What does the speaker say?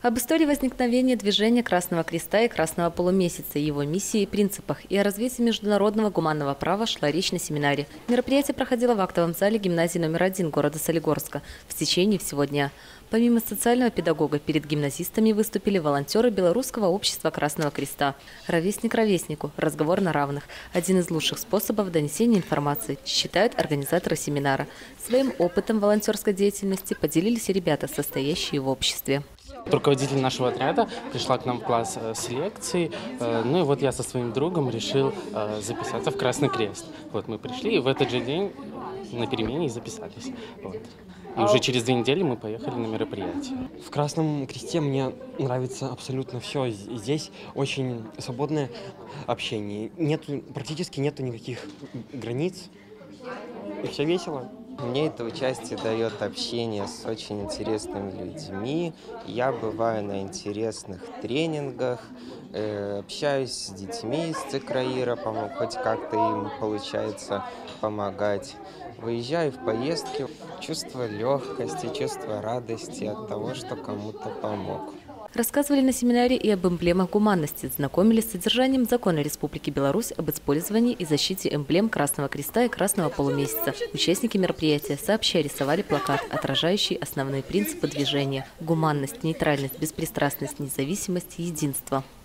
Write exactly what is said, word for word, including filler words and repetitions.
Об истории возникновения движения Красного Креста и Красного Полумесяца, его миссии и принципах и о развитии международного гуманного права шла речь на семинаре. Мероприятие проходило в актовом зале гимназии номер один города Солигорска в течение всего дня. Помимо социального педагога, перед гимназистами выступили волонтеры Белорусского общества Красного Креста. Ровесник ровеснику, разговор на равных – один из лучших способов донесения информации, считают организаторы семинара. Своим опытом волонтерской деятельности поделились и ребята, состоящие в обществе. Руководитель нашего отряда пришла к нам в класс с лекцией, ну и вот я со своим другом решил записаться в Красный Крест. Вот мы пришли и в этот же день на перемене и записались. Вот. И уже через две недели мы поехали на мероприятие. В Красном Кресте мне нравится абсолютно все. Здесь очень свободное общение. Нету, практически нету никаких границ. И все весело. Мне это участие дает общение с очень интересными людьми. Я бываю на интересных тренингах, э, общаюсь с детьми из ЦКРАИРа, хоть как-то им получается помогать. Выезжаю в поездки, чувство легкости, чувство радости от того, что кому-то помог. Рассказывали на семинаре и об эмблемах гуманности, знакомились с содержанием закона Республики Беларусь об использовании и защите эмблем Красного Креста и Красного Полумесяца. Участники мероприятия сообща рисовали плакат, отражающий основные принципы движения – гуманность, нейтральность, беспристрастность, независимость, единство.